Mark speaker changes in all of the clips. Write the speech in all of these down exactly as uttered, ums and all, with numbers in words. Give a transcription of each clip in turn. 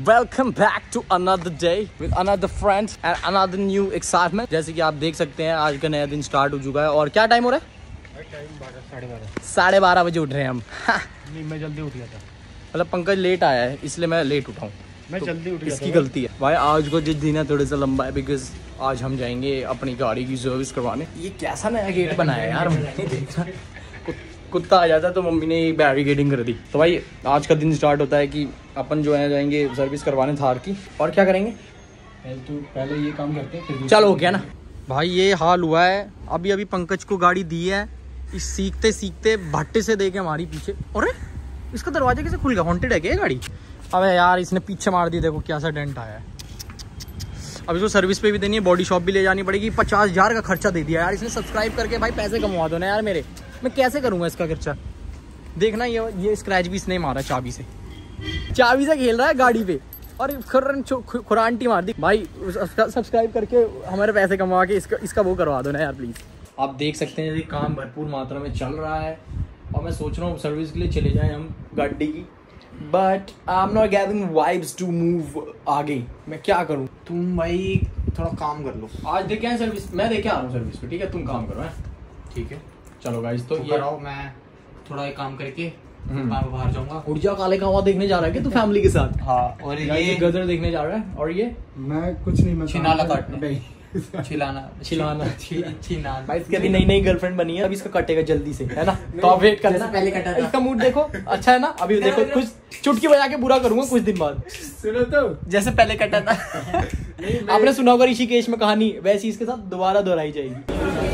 Speaker 1: Welcome back to another day with another friend and another new excitement. जैसे कि आप देख सकते हैं आज का नया दिन स्टार्ट हो चुका है। और क्या टाइम हो रहा है?
Speaker 2: साढ़े बारह
Speaker 1: साढ़े बारह बजे उठ रहे हैं हम।
Speaker 2: नहीं, मैं जल्दी उठ गया था।
Speaker 1: मतलब पंकज लेट आया है इसलिए मैं लेट उठा हूँ।
Speaker 2: मैं
Speaker 1: तो
Speaker 2: जल्दी उठ गया
Speaker 1: इसकी
Speaker 2: था।
Speaker 1: गलती है भाई। आज को जो दिन है थोड़ा सा लंबा है बिकॉज आज हम जाएंगे अपनी गाड़ी की सर्विस करवाने। ये कैसा नया गेट बनाया है यार, मैंने देखा कुत्ता आ जाता है तो मम्मी ने बैरिकेडिंग कर दी। तो भाई आज का दिन स्टार्ट होता है कि अपन जो है जाएंगे सर्विस करवाने थार की। और क्या करेंगे?
Speaker 2: पहले तो पहले ये काम करते हैं फिर
Speaker 1: चलो हो गया ना भाई। ये हाल हुआ है। अभी अभी पंकज को गाड़ी दी है, इस सीखते सीखते भट्टे से देखे हमारी पीछे। अरे इसका दरवाजा कैसे खुल गया? हॉन्टेड है क्या ये गाड़ी? अबे यार इसने पीछे मार दी, देखो क्या सा डेंट आया है। अभी तो सर्विस पे भी देनी है, बॉडी शॉप भी ले जानी पड़ेगी। पचास हजार का खर्चा दे दिया यार इसने। सब्सक्राइब करके भाई पैसे कमवा दो ना यार मेरे। मैं कैसे करूंगा इसका खर्चा? देखना ये ये स्क्रैच भी इसने मारा चाबी से। चाबी से खेल रहा है गाड़ी पे और खुरांटी मार दी भाई। सब्सक्राइब करके हमारे पैसे कमा के इसका इसका वो करवा दो ना यार प्लीज। आप देख सकते हैं ये काम भरपूर मात्रा में चल रहा है और मैं सोच रहा हूँ सर्विस के लिए चले जाएं हम गाड़ी की। But I am not getting vibes to move आगे। मैं क्या करूँ?
Speaker 2: तुम भाई थोड़ा काम कर लो।
Speaker 1: आज देखे हैं सर्विस, मैं देखे आ रहा हूँ सर्विस पे। ठीक है तुम काम करो है।
Speaker 2: ठीक है
Speaker 1: चलो गाइस तो,
Speaker 2: तो
Speaker 1: ये
Speaker 2: कराओ, मैं थोड़ा एक काम करके मैं बाहर जाऊंगा।
Speaker 1: ऊर्जा काले कावा देखने जा रहा है कि तू फैमिली के साथ?
Speaker 2: हाँ। और
Speaker 1: ये
Speaker 2: ये
Speaker 1: गदर देखने जा रहा है। और ये
Speaker 3: मैं कुछ नहीं, मैं
Speaker 2: छिनाला काटने छिलाना
Speaker 1: छिलाना
Speaker 2: छिनाना
Speaker 1: भाई। इसकी अभी नई नई गर्लफ्रेंड बनी है, अभी इसका कटेगा जल्दी से है ना। तो आप वेट करना।
Speaker 2: पहले कटा था।
Speaker 1: इसका मूड देखो अच्छा है ना। अभी देखो कुछ चुटकी बजा के बुरा करूंगा कुछ दिन बाद।
Speaker 3: सुनो तो
Speaker 1: जैसे पहले कटा था आपने सुना होगा ऋषिकेश में कहानी, वैसी इसके साथ दोबारा दोहराई जाएगी।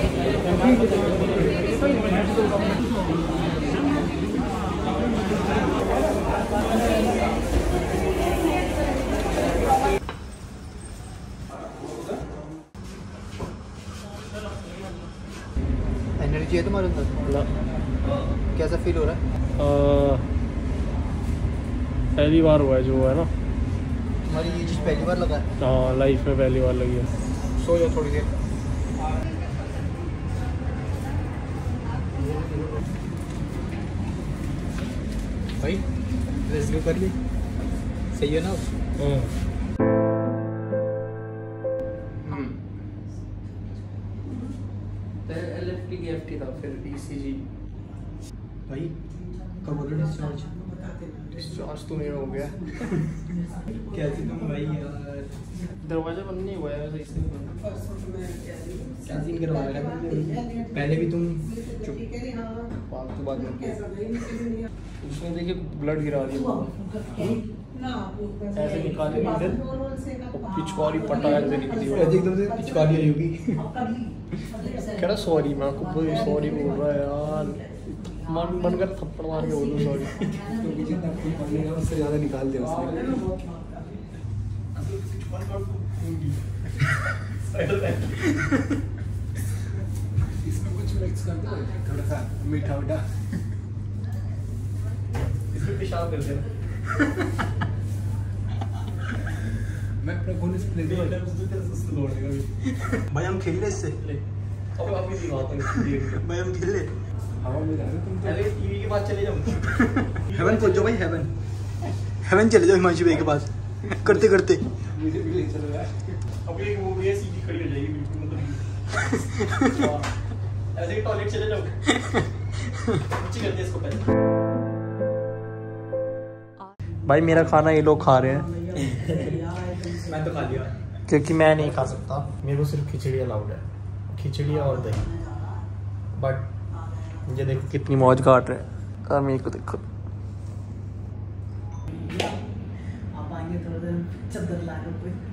Speaker 2: एनर्जी है तुम्हारे अंदर? कैसा फील हो रहा है?
Speaker 4: पहली बार हुआ है जो है ना।
Speaker 2: तुम्हारी ये चीज पहली बार लगा है?
Speaker 4: हाँ लाइफ में पहली बार लगी है।
Speaker 2: सो जाओ थोड़ी देर। भाई रेस्क्यू कर ली, सही है ना?
Speaker 1: था फिर ईसीजी।
Speaker 2: भाई कब हो रहा डिस्चार्ज?
Speaker 1: डिस्चार्ज तो मेरा हो गया।
Speaker 2: कैसे तुम भाई यार?
Speaker 1: दरवाजा बंद नहीं हुआ है सही से।
Speaker 2: क्या सीन करवा रहा है? पहले भी तुम चुप फालतू बात मत कर।
Speaker 1: उसने देखिए ब्लड गिरा दिया, ऐसे निकाले इधर और पिचकारी पटाया से निकली।
Speaker 2: एकदम से पिचकारी आई होगी।
Speaker 1: कह रहा सॉरी, मैं आपको सॉरी बोल रहा है यार। मन मन कर थप्पड़ मार के बोलूं सॉरी।
Speaker 2: क्योंकि जितना खून पड़ेगा उससे ज़्यादा निकाल दे उसने। इसमें कुछ मिक्स कर दो, थोड़ा सा मीठा उठा।
Speaker 1: इसमें पेशाब कर देना।
Speaker 2: मैं अपना खून इस प्लेट में
Speaker 1: तोड़ देगा
Speaker 2: भाई। हम खेल ले इससे।
Speaker 1: अब आप भी बात है
Speaker 2: भाई हम खेल ले। हवा में जा रहे तुम तो।
Speaker 1: पहले टीवी के पास चले जाओ।
Speaker 2: हेवन पहुंच जाओ भाई। हेवन हेवन चले जाओ हिमांशु भाई के पास करते करते।
Speaker 1: वीडियो भी ले चलो यार। अब ये वो भी सीधी खड़ी हो जाएगी बिल्कुल, मतलब ऐसे ही टॉयलेट चले जाओ। नीचे कर दे इसको पहले। भाई मेरा खाना ये लोग खा रहे हैं।
Speaker 2: मैं तो खा लिया
Speaker 1: क्योंकि मैं नहीं खा सकता, मेरे को सिर्फ खिचड़ी अलाउड है। खिचड़ी और दही। बट ये देखो कितनी मौज काट रहे हैं। और मेरे को देखो
Speaker 5: आप आएंगे थोड़ा देर चद्दर ला लो कोई।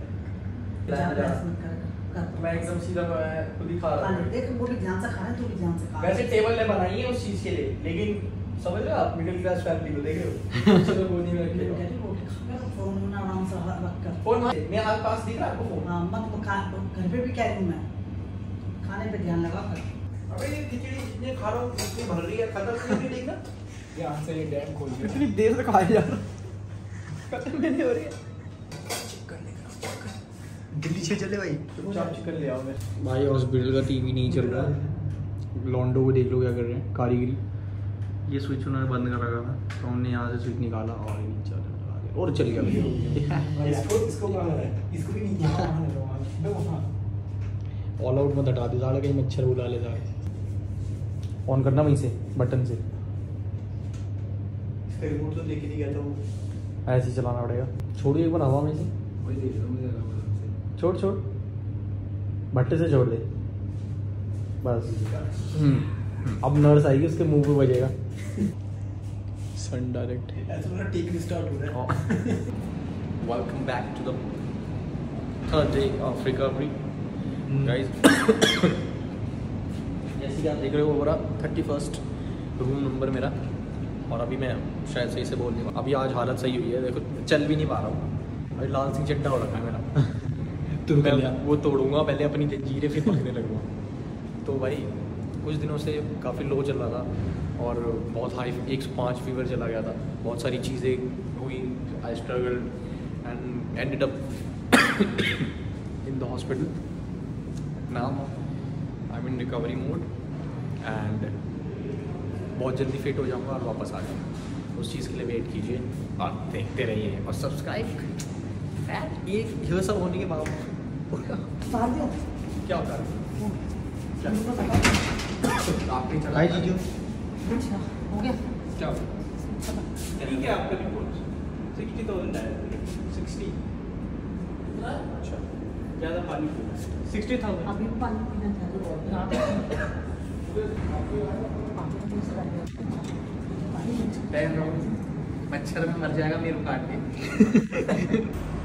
Speaker 1: मैं एकदम सीधा खुद ही खा रहा हूँ।
Speaker 5: देख वो भी ध्यान से खा रहे हैं, तू भी ध्यान से खा।
Speaker 1: वैसे टेबल ने बनाई है उस चीज के लिए, लेकिन समझ रहे हो आप मिडिल क्लास फैमिली को देख रहे हो। चलो गोदी में रखे हो
Speaker 5: फोन आराम से रख कर।
Speaker 1: फोन मेरे हाथ पास दिख रहा है आपको फोन?
Speaker 5: हाँ मत खा, घर पे भी क्या करूँ मैं? खाने पे ध्यान लगा कर।
Speaker 1: अबे ये खिचड़ी जितने खा रहा हूँ इतनी भर रही है, खत्म नहीं देखना।
Speaker 2: यहाँ से ये डैम खोल दिया।
Speaker 1: इतनी देर से खाया जा रहा, खत्म नहीं हो रही है।
Speaker 2: दिल्ली से चले भाई।
Speaker 1: चाप चिकन ले आओ। भाई हॉस्पिटल का टीवी नहीं चल रहा है। लॉन्डो को देख लो क्या कर रहे हैं, कारीगरी। ये स्विच उन्होंने बंद कर रखा था तो हमने यहाँ से स्विच निकाला और नहीं चल रहा। और चल गया भैया।
Speaker 3: इसको इसको कहाँ है? इसको भी नहीं यहाँ वहाँ लगा वहाँ मैं वहाँ
Speaker 1: ऑल आउट मत हटा दे साला, कहीं मच्छर बुला ले जाके। ऑन करना वहीं से बटन से,
Speaker 3: इसका रिमोट तो लेके नहीं गया था वो।
Speaker 1: ऐसे ही चलाना पड़ेगा। छोड़िए एक बार हवा में से,
Speaker 3: वही देख रहा हूँ मैं जरा से।
Speaker 1: छोड़ छोड़ भट्टे से छोड़ दे बस। हम्म अब नर्स आएगी उसके मुंह पे बजेगा। Sun direct.
Speaker 3: ऐसा मेरा टेक स्टार्ट हो रहा है।
Speaker 1: Welcome back to the third day of recovery guys. जैसे कि आप देख रहे हो, पूरा थर्टी फर्स्ट रूम नंबर मेरा, और अभी मैं शायद सही से बोल नहीं पा। अभी आज हालत सही हुई है, देखो चल भी नहीं पा रहा हूँ। अभी लाल सिंह चड्डा हो रखा है मेरा। तो मैं वो तोड़ूंगा पहले अपनी जंजीरें, फिर पकड़ने लगूंगा। तो भाई कुछ दिनों से काफ़ी लो चल रहा था और बहुत हाई एक सौ पाँच फीवर चला गया था। बहुत सारी चीज़ें हुई, I struggle and ended up in the hospital. Now I am in recovery mode and बहुत जल्दी फिट हो जाऊंगा और वापस आ जाऊंगा। उस चीज़ के लिए वेट कीजिए और देखते रहिए और सब्सक्राइब। ये ये सब होने के बाद क्या होता है? आपने चला
Speaker 2: जीजू
Speaker 5: हो गया।
Speaker 1: क्या
Speaker 3: ठीक है आपका रिपोर्ट सिक्सटी थाउजेंड आया। सिक्सटी
Speaker 1: अच्छा
Speaker 3: ज़्यादा पानी पीना। सिक्सटी थाउजेंड
Speaker 5: अभी भी पानी पीना चाहिए।
Speaker 1: मच्छर में मर जाएगा मेरे काट के।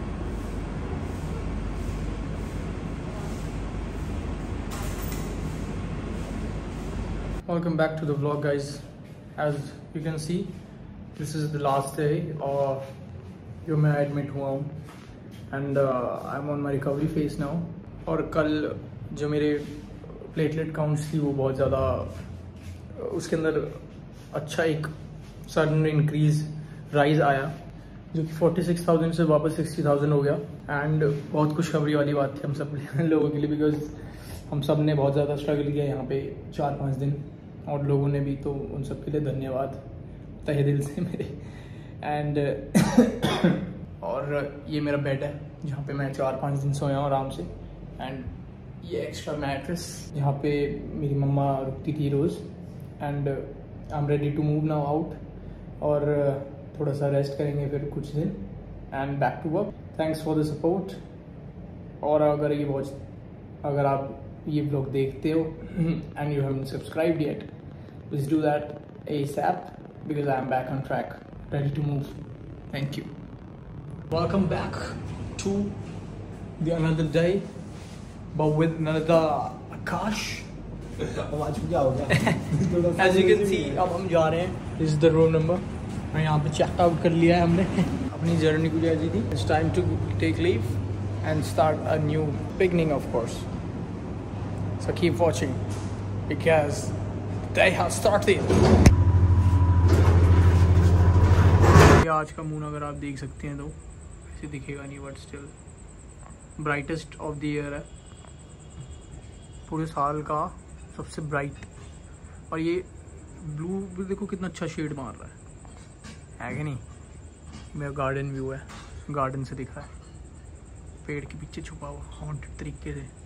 Speaker 1: Welcome back to the vlog guys. As you can see, this is the last day और जो मैं एडमिट हुआ हूँ and I am on my recovery phase now. और कल जो मेरे प्लेटलेट काउंट्स थी वो बहुत ज़्यादा, उसके अंदर अच्छा एक सडन इंक्रीज राइज आया जो कि फोर्टी सिक्स थाउजेंड से वापस सिक्सटी थाउजेंड हो गया। एंड बहुत खुशखबरी वाली बात थी हम सब लोगों के लिए, बिकॉज हम सब ने बहुत ज़्यादा स्ट्रगल किया यहाँ पे चार पाँच दिन, और लोगों ने भी, तो उन सब के लिए धन्यवाद तहे दिल से मेरे। एंड और ये मेरा बेड है जहाँ पे मैं चार पाँच दिन सोया हूँ आराम से। एंड ये एक्स्ट्रा मैट्रेस जहाँ पे मेरी मम्मा रुकती थी रोज़। And I am ready to move now out, और थोड़ा सा रेस्ट करेंगे फिर कुछ दिन and back to work. Thanks for the support. और अगर ये वॉच अगर आप ये ब्लॉग देखते हो and you haven't subscribed yet, please do that ASAP because I am back on track, ready to move. Thank you. Welcome back to the another day, but with another Akash.
Speaker 3: आवाज क्या हो गया?
Speaker 1: As you can see, अब हम जा रहे हैं। This is the room number. मैं यहाँ पे चेक आउट कर लिया है हमने। अपनी जर्नी को जारी थी। It's time to take leave and start a new beginning, of course. So keep watching because they have started. आज का मून अगर आप देख सकते हैं तो ऐसे दिखेगा नहीं, but still brightest of the year है, पूरे साल का सबसे ब्राइट। और ये ब्लू भी देखो कितना अच्छा शेड मार रहा है, है कि नहीं? मेरा गार्डन व्यू है, गार्डन से दिख रहा है, पेड़ के पीछे छुपा हुआ हॉन्टेड तरीके से।